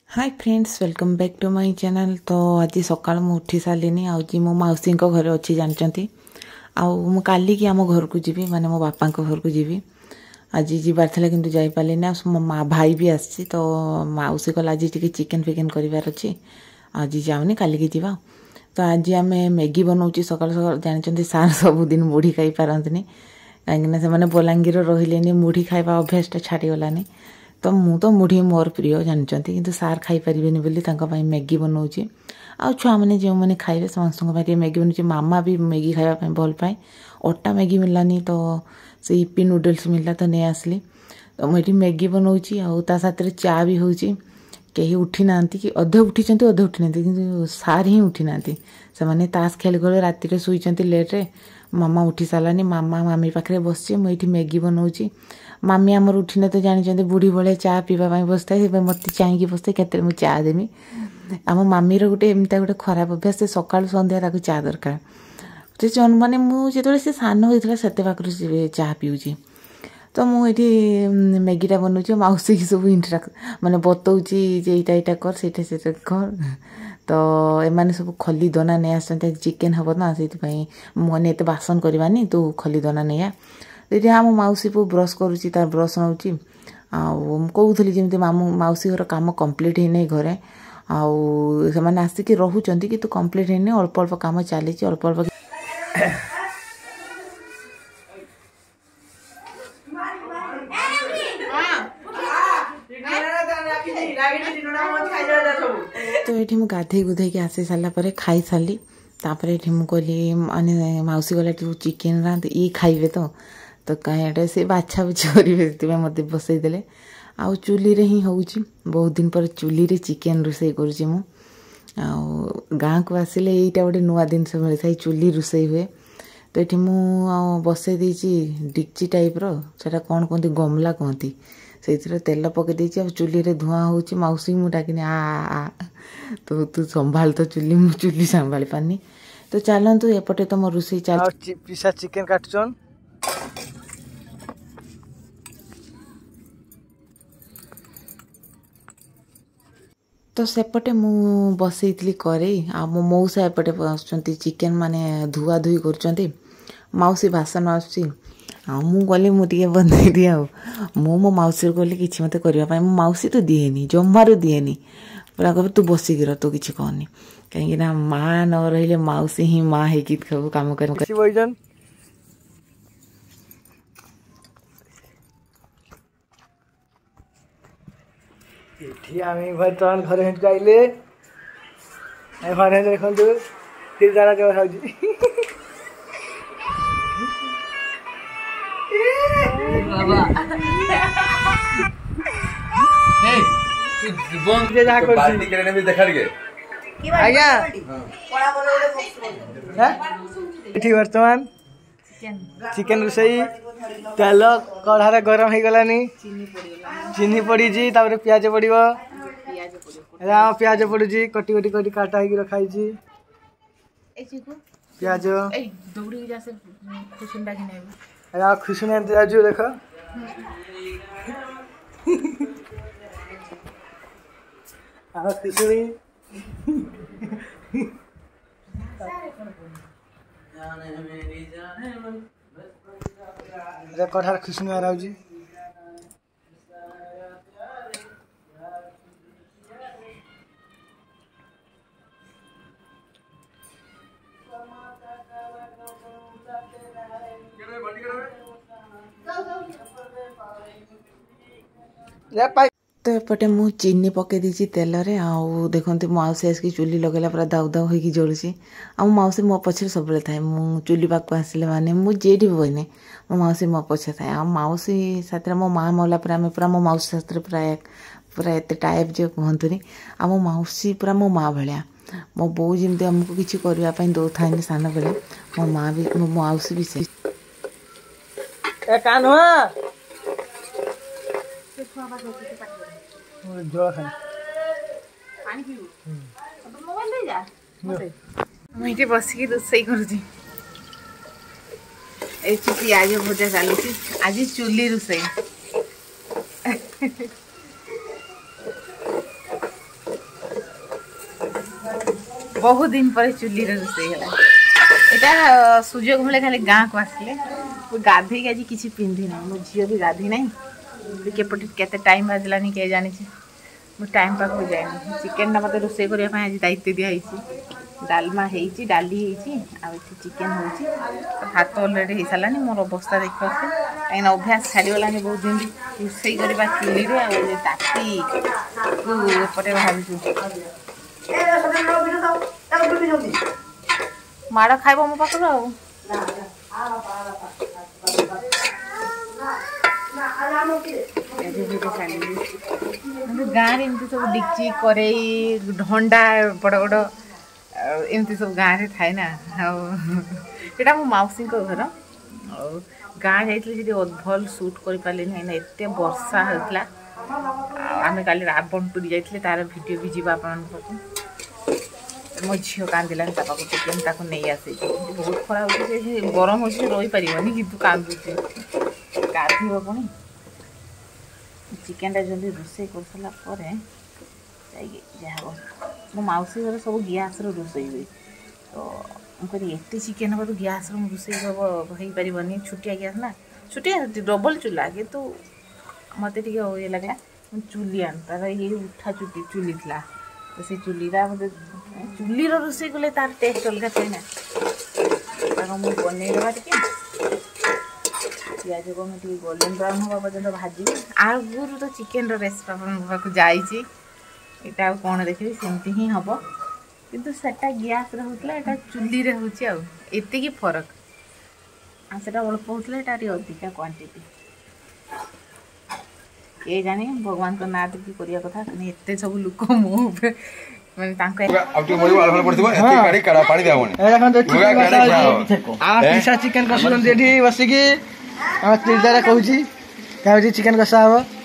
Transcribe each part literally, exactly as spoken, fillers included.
Hi friends welcome back to my channel. तो आज सकाल मु उठी सारे आज मो मौसी घर अच्छी जानते आउ काली की आम घर को जीवी माने मो बापा घर को जीवी। आज जीवार था कि जापारे ना मो माँ भाई भी आसी तो मौसी कहला आज टी चिकेन फिकेन करार अच्छी आज जाऊनी काली की जीवा। तो आज आम मैगी बनाऊँ सकाल सकाल जानते सार सबुदिन मुढ़ी खाई पारती कहीं से बलांगीर रही मुढ़ी खाଇବା अभ्यासटा छाड़गलानी। तो मु तो मुढ़ी मोर प्रिय जानते कि सार खाई पारे बोली मैगी बनाऊँगी आ छुआ मैंने जो मैंने खाइबे समस्त मैगी बनाऊँ। मामा भी मैगी खावाई भल पाए अटा मैगी मिललानी तो से इपी नूडल्स मिलला तो नहीं आसली तो मुझे मैगी बनाऊँगी आ साथ चा भी हो कहीं उठी ना कि अधे उठी अधे उठी ना कि सार ही उठी ना से ताश खेल गले राति शुई लेट्रे मामा उठी सारानी मामा मामी पाखे बस मुझे मैगी बनाऊँगी। मामी आमर उठिने तो जानी बुढ़ी भाई चा पीवा बसता है मत चाहिए बसता के मुझे चा देमी। आम मामीर गोटे एमती गोटे खराब अभ्यास सकाल सन्ध्या चा दरकार तो माने मुझे से सान होता से पाखु चा पीऊँगी। तो मुझे मैगीटा बनाऊँ मौसी की सब इंटराक्ट माने बताऊँगी यहाँ यहाँ कर सीटा से कर तो एमाने सब खली दना नहीं आसते चिकेन हम ना से मुझे एत बासन करवानी तू खली दना नहीं आ दीदी हाँ मो मौसी पु ब्रश करुँची तार ब्रश नौची कहूली जमी मामू मौसी घर कम कम्प्लीट होना घरे आउ से आसिक रोचंती कि तू कम्प्लीट होनी अल्प अल्प कम चली अल्प अल्प तो ये गाधे गुधे के आसी सारापर खाई सारी तापर ये मुझे माने मौसी गला तू चिकेन रांध ये खाइबे तो तो कहीं से बाछा बुछी करेंगे मत बसईदे आउ चूली रे ही हूँ बहुत दिन पर चूली रे चिकेन रोसई करुँची मु गाँ को आसिले यहीटा गोटे नुआ जिनस मिलता है चूली रोसई हुए। तो ये मुझे बसई डिक्ची टाइप रोटा कौन कहते गमला कहती से तेल पकई देती चूली रे धुआं हो मौसी मुझे डाकिनी आ आ तो तू संभाल तो चूली मु चूली संभाली पानी। तो चलतु एपटे तो मो रोसई चल पिसा चिकेन काटुन तो सेपटे मु बसई करे आ मो मौसा एपटे आसुँच चिकेन माने धुआ धुई कर मौसी बासन आसुची मु गली मुझे बनई दिए मु मो मौसी गली कि मत करने मो मौसी तो दिएनी जमारू दिएनी पूरा कह तू बसिक रह तू किसी कहनी कहीं माँ न रही मौसी ही माँ है सब कम कर बर्तमान घर आइले घर देखु फिर जाना जो बर्तमान चिकेन रोसई तेल कढ़ारे गरम हो गलानी चीनी पड़ी प्याज पड़ो प्याज पड़ुची कटी कटी कटी काटा हो रखाई प्याज खुशुन जाजु देख खुशुनी कठार खुशुनी आ रहा तो एपटे मु चीनी पकई दी तेल रे आउ देखते मौसी आसिक चूली लगेला पूरा दाउ दाउ होगी जलुची आ मौसी मो पछे सब थाए मु चूली पाक आसिले माने मुझे बने मो मौसी मो पछे थाए आ मौसी साथ मो माँ मौला पूरा आम पूरा मो मौसी साथ पूरा पूरा एत टाइप जो कहतुनी आ मो मौसी पूरा मो माँ भाया मो बो जमी आमको किसी करने दौ था सान बेले मो माँ भी मो मौसी भी से मुझे बसिक रोसई करुँची पियाज भजा चलुची आज चूली रोसई बहुत दिन पर चुली रोसे यहाँ सुजोग मिले खाली गाँ को आसिले गाधे आज किसी पिंधि ना मो झील भी गाधी ना केपटे केते टाइम बाजलानी किए जानी मुझे टाइम पाक जाए चिकेन टा मत रोसे करने आज दायित्व दिखाई डालमा होती डाली होती चिकेन हो भात अलरेडी हो सारा मोर अवस्था देख कहीं अभ्यास छाड़गला बहुत दिन रोसे करवा चुली ताती एपटे भाजु माड़ खाइब मो पाखर गाँव में एमती सब डिक्ची करई ढंडा बड़ बड़ एमती सब गाँव में थाए ना यहाँ मो मौसी घर गाँ जाइए भल सुट कर पारे ना एत वर्षा होता आम काली रावणपुरी जाइए तार भिडियो भी जीवा आप मो झील कांदिला चिकेन ताको नहीं आसे बहुत खराब हो गरम हो रही पार कि कांदुचे गाधब पुणी चिकेन टा जल्दी रोसे कर सारापर जहाँ मो मौसी घर सब गैस रोसे हुए तो मुझे एत चिकेन हम तो गैस रोसे हो पारे छुटिया गैस ना छुटिया डबल चूल्हा कितु मत ये लगला चुली आन तार ये उठा चुटी चुली थी तो से चुली मत चुली रोसे गले तार टेस्ट अलग थे ना मुझे बनई देवा टे पिज को मुझे गोल्डन ब्राउन हवा पर्यटन भाजी आगुरी तो चिकेन रेसिपी आपको जाइए यहाँ कौन देखिए सेमती ही हम किंतु सेटा गैस होता है चुली रे होती फरक से अल्प होता है अधिका क्वांटिटी ये जानी भगवान को ना देखिए करने कथा एत सब लोक मुँह मैंने चिकेन कषुन बसिक कहूँ चिकेन कषा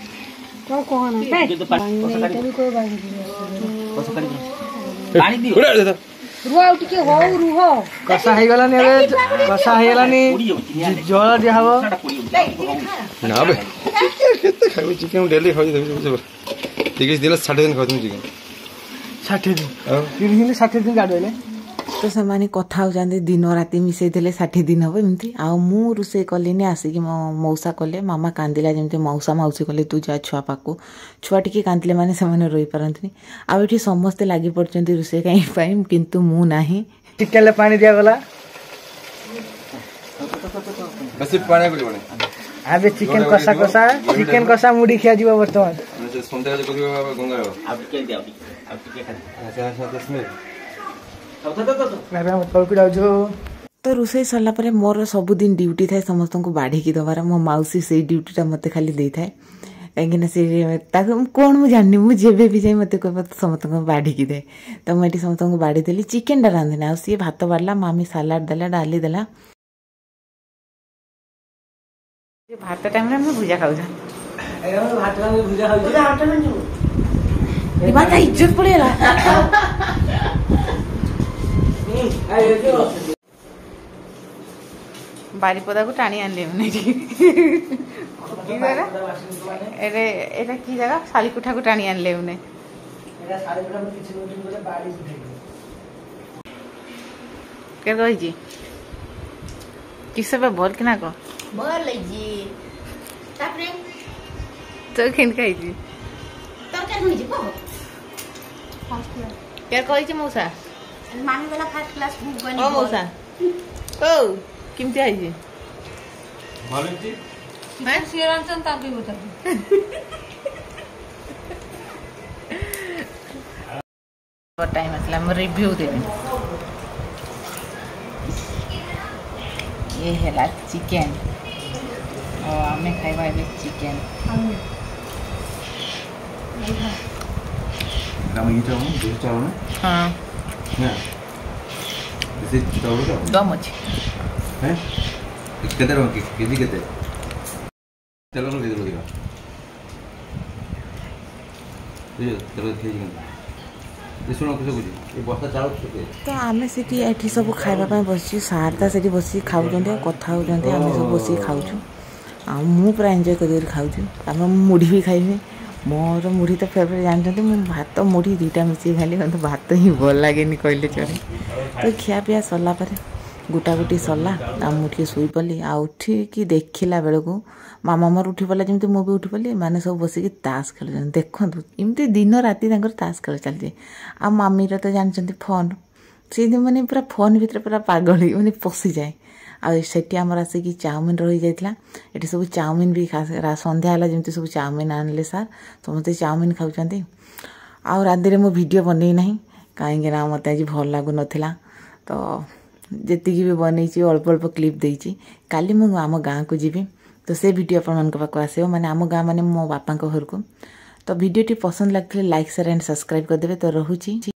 हम कषा हो गलानी कषा हो गलानी जल दिया ना चिकेन डेली तीस दिन षाठी दिन खाऊ चिकेन षाठी दिन तीस दिन षाठी दिन गाड़े तो से कथा होती दिन राति मिसई षाठी दिन हम एमती आउ रोसे कलिनी आसिक मो मौसा कले मामा कांदिला जमी मौसा मौसी कले तू जा छुआ पाक छुआ टी कांदिले मैंने से रही पारती आठी समस्ते लगी पड़ते रोसे कहीं किंतु मु ना चिकेन पानी दिगला आबे चिकेन कषा कषा चिकेन कषा मुड़ी खिया जीव बर्तमान तो रोसे सरला परे मोर सबुदिन ड्यूटी थाए समस्त को बाढ़ी दबार मो मौसी से ड्यूटीटा मत खाली दे थाए कहीं से कौन मुझे जानी मुझे भी जाए मत कह समस्त को बाढ़ी दे तो मुझे समस्त को बाढ़ी देली चिकेन टा रांधिना आ सी भात बाढ़ला मामी सालाड देला डाली देला भात टाइम रे हम भुजा खाऊ भात भुजा खाऊ इज्जत पड़ेगा बारीपदा को टाणी आनले एटा की जगह शालीकोठा को टाणी आनले उन्हें के कही किस बोल कि ना कह बोल जी तापरे तो केन कही तरकारी होई जी को के कही मौसा मामी वाला फर्स्ट क्लास बुक बनी ओ मौसा ओ किमती आई जी भले जी मैं सिरांचन तापी होता टाइम असला हम रिव्यू देबे ये है चिकेन और हमें खाइबा है chicken Kamu ini tahu, ini tahu na? हाँ Ya. Ini tahu tak? दो मुझे Eh? Kita dah mungkin, kita kita. Telur kita dulu dia. Iya, telur kita juga. ये सुनो किसे बुझी ये बस्ता चालू छुटे तो आमे सेठी एठी सब खाइबा पय बसची सारता सेठी बसी खाउ जंदे कथा हो जंदे आमे सब बसी खाउछु आ मु पूरा एन्जॉय कर कर खाउछु आमे मुढी भी खाइबे मोर मुढ़ी तो फेवरेट जानते मुझे भात मुढ़ी दुईटा मिसिक खाली मतलब भात ही भल लगे कहले चले तो खिया पिया सरला पर गोटा गोटी सरला आ मुझे शुई पड़ी आ उठिकी देखला बेलू मामा मोर उठी पड़ा जमी मुझे उठी पड़ी मैंने सब बसिक ताश खेल देखु इमती दिन राति ताश खेल चलती आ मामीर तो जानते फोन सी मैंने पूरा फोन भितर पूरा पागल मैंने पशि जाए आठ आमर आसिक चाउमिन रही जाता ये सब चाउमिन भी खास संध्या है जमी सब चाउमिन आनले सार समस्ते चाउमिन खाऊँ आ राति मो वीडियो बनई ना कहीं मत आज भल लगुन तो जी भी बनई अल्प अल्प क्लिप देती काली मु आम गाँव को जीवी तो से वीडियो अपन पाक आसो मैंने आम गाँव मैंने मो बापा घर को तो वीडियो टी पसंद लगते लाइक शेयर एंड सब्सक्राइब करदे तो रोची।